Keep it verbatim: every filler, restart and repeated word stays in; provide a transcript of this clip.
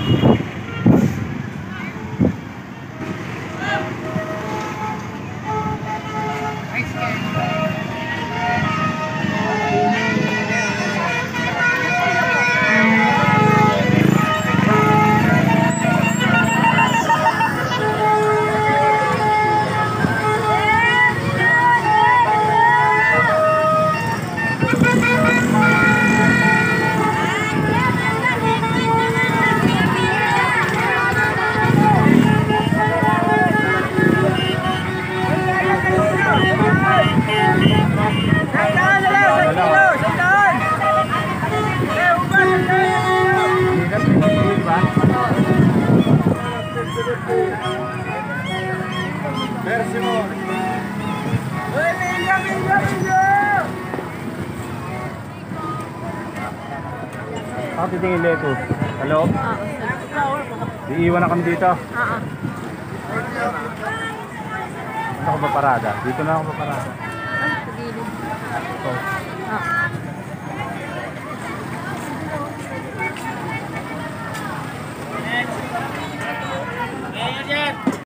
Ako titingin dito. Hello? Iiwan na kami dito. Oo. Dito ako ba parada? Dito na ako ba parada? Ay, sa gilid.